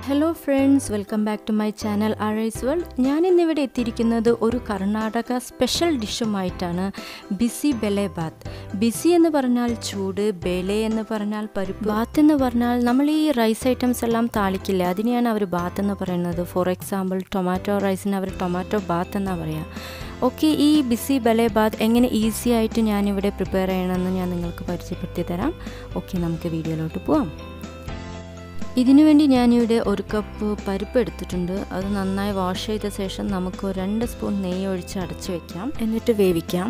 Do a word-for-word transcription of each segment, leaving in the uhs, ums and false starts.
Hello friends, welcome back to my channel Rice World. ഞാൻ ഇന്നിവിടെ എത്തിയിരിക്കുന്നത് ഒരു കർണാടക സ്പെഷ്യൽ ഡിഷുമായിട്ടാണ് Bisibelebath. ബിസി എന്ന് പറഞ്ഞാൽ ചൂട്, ബെലെ എന്ന് പറഞ്ഞാൽ പരിപ്പ്, ബാത്ത് എന്ന് പറഞ്ഞാൽ നമ്മൾ ഈ റൈസ് ഐറ്റംസ് എല്ലാം താളിക്കില്ല, അതിനെയാണ് അവർ ബാത്ത് എന്ന് പറയുന്നത്. ഫോർ എക്സാമ്പിൾ ടൊമാറ്റോ റൈസിന് അവർ ടൊമാറ്റോ ബാത്ത് എന്നാണ് പറയുക. ഓക്കെ, ഈ Bisibelebath എങ്ങനെ ഈസി ആയിട്ട് ഞാനിവിടെ പ്രിപ്പയർ ചെയ്യണമെന്ന് ഞാൻ നിങ്ങൾക്ക് പരിചയപ്പെടുത്തി തരാം. ഓക്കെ, നമുക്ക് വീഡിയോയിലോട്ട് പോവാം. ഇതിനു വേണ്ടി ഞാനിവിടെ ഒരു കപ്പ് പരിപ്പ് എടുത്തിട്ടുണ്ട്. അത് നന്നായി വാഷ് ചെയ്ത ശേഷം നമുക്ക് രണ്ട് സ്പൂൺ നെയ്യ് ഒഴിച്ച് അടച്ചു വയ്ക്കാം, എന്നിട്ട് വേവിക്കാം.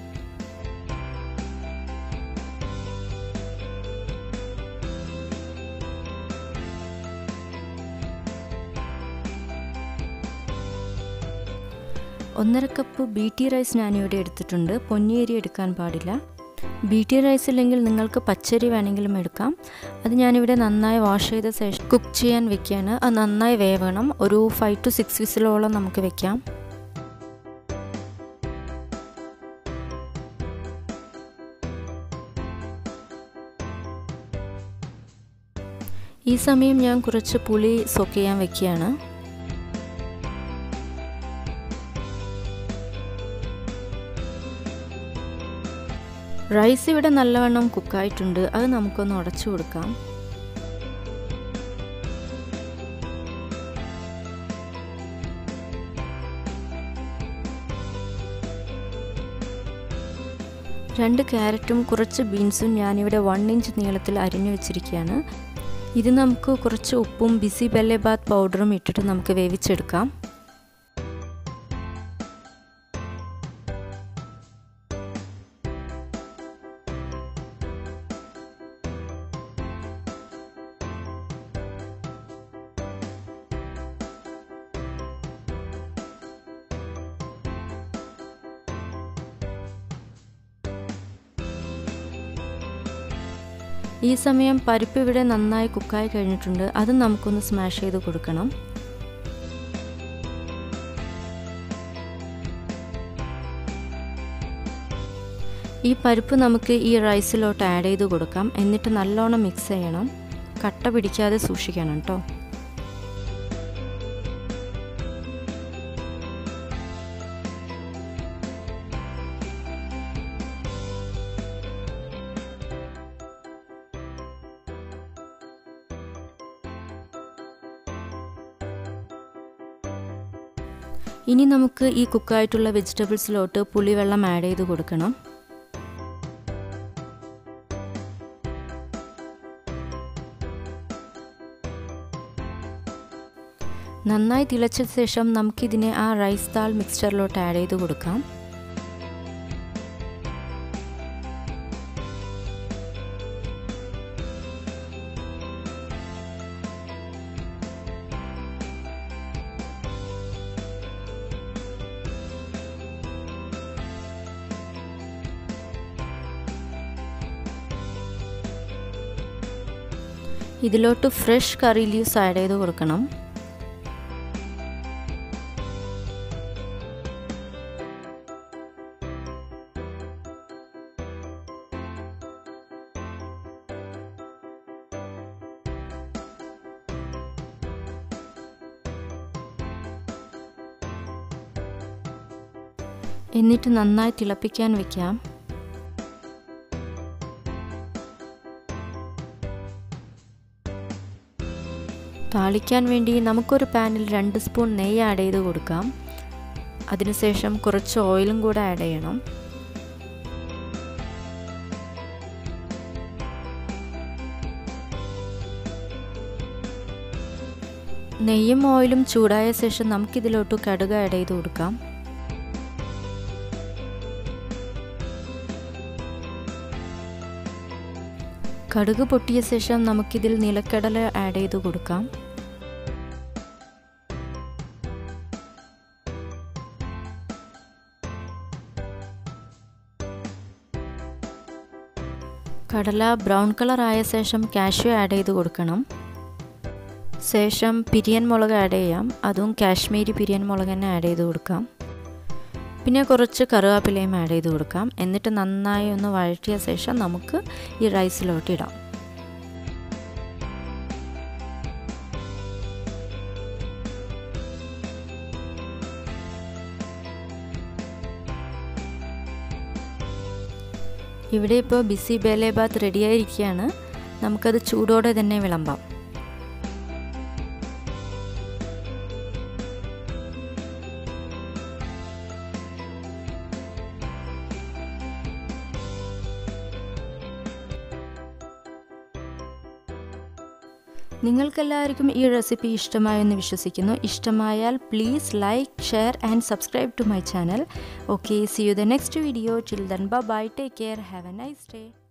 ഒന്നര കപ്പ് ബീറ്റി റൈസ് ഞാനിവിടെ എടുത്തിട്ടുണ്ട്. പൊന്നിയരി എടുക്കാൻ പാടില്ല. ബീറ്റി റൈസ് ഇല്ലെങ്കിൽ നിങ്ങൾക്ക് പച്ചരി വേണമെങ്കിലും എടുക്കാം. അത് ഞാനിവിടെ നന്നായി വാഷ് ചെയ്ത ശേഷം കുക്ക് ചെയ്യാൻ വെക്കുകയാണ്. അത് നന്നായി വേവണം. ഒരു ഫൈവ് ടു സിക്സ് വിസിലോളം നമുക്ക് വെക്കാം. ഈ സമയം ഞാൻ കുറച്ച് പുളി സോക്ക് ചെയ്യാൻ വെക്കുകയാണ്. റൈസ് ഇവിടെ നല്ലവണ്ണം കുക്കായിട്ടുണ്ട്. അത് നമുക്കൊന്ന് ഉടച്ചു കൊടുക്കാം. രണ്ട് ക്യാരറ്റും കുറച്ച് ബീൻസും ഞാനിവിടെ വൺ ഇഞ്ച് നീളത്തിൽ അരിഞ്ഞു വെച്ചിരിക്കുകയാണ്. ഇത് നമുക്ക് കുറച്ച് ഉപ്പും Bisibelebath പൗഡറും ഇട്ടിട്ട് നമുക്ക് വേവിച്ചെടുക്കാം. ഈ സമയം പരിപ്പ് ഇവിടെ നന്നായി കുക്കായി കഴിഞ്ഞിട്ടുണ്ട്. അത് നമുക്കൊന്ന് സ്മാഷ് ചെയ്ത് കൊടുക്കണം. ഈ പരിപ്പ് നമുക്ക് ഈ റൈസിലോട്ട് ആഡ് ചെയ്ത് കൊടുക്കാം. എന്നിട്ട് നല്ലോണം മിക്സ് ചെയ്യണം. കട്ട പിടിക്കാതെ സൂക്ഷിക്കണം കേട്ടോ. ഇനി നമുക്ക് ഈ കുക്കായിട്ടുള്ള വെജിറ്റബിൾസിലോട്ട് പുളിവെള്ളം ആഡ് ചെയ്ത് കൊടുക്കണം. നന്നായി തിളച്ച ശേഷം നമുക്കിതിനെ ആ റൈസ് ദാൽ മിക്സ്ചറിലോട്ട് ആഡ് ചെയ്ത് കൊടുക്കാം. ഇതിലോട്ട് ഫ്രഷ് കറി ലീവ്സ് ആഡ് ചെയ്ത് കൊടുക്കണം. എന്നിട്ട് നന്നായി തിളപ്പിക്കാൻ വെക്കാം. താളിക്കാൻ വേണ്ടി നമുക്കൊരു പാനിൽ രണ്ട് സ്പൂൺ നെയ്യ് ആഡ് ചെയ്ത് കൊടുക്കാം. അതിനുശേഷം കുറച്ച് ഓയിലും കൂടെ ആഡ് ചെയ്യണം. നെയ്യും ഓയിലും ചൂടായ ശേഷം നമുക്കിതിലോട്ട് കടുക് ആഡ് ചെയ്ത് കൊടുക്കാം. കടുക് പൊട്ടിയ ശേഷം നമുക്കിതിൽ നിലക്കടല ആഡ് ചെയ്ത് കൊടുക്കാം. കടല ബ്രൗൺ കളർ ആയ ശേഷം കാഷ്യൂ ആഡ് ചെയ്ത് കൊടുക്കണം. ശേഷം പിരിയൻ മുളക് ആഡ് ചെയ്യാം. അതും കാശ്മീരി പിരിയൻ മുളക് തന്നെ ആഡ് ചെയ്ത് കൊടുക്കാം. പിന്നെ കുറച്ച് കറിവേപ്പിലയും ആഡ് ചെയ്ത് കൊടുക്കാം. എന്നിട്ട് നന്നായി ഒന്ന് വഴറ്റിയ ശേഷം നമുക്ക് ഈ റൈസിലോട്ട് ഇടാം. ഇവിടെ ഇപ്പോൾ ബിസിബെലെബാത്ത് റെഡിയായിരിക്കുകയാണ്. നമുക്കത് ചൂടോടെ തന്നെ വിളമ്പാം. നിങ്ങൾക്കെല്ലാവർക്കും ഈ റെസിപ്പി ഇഷ്ടമായെന്ന് വിശ്വസിക്കുന്നു. ഇഷ്ടമായാൽ please like, share and subscribe to my channel. Okay, see you the next video. Till then bye bye, take care, have a nice day.